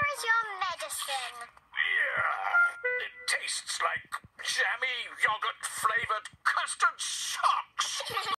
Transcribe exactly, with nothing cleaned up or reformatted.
Here is your medicine. Yeah, it tastes like jammy, yogurt-flavored custard socks.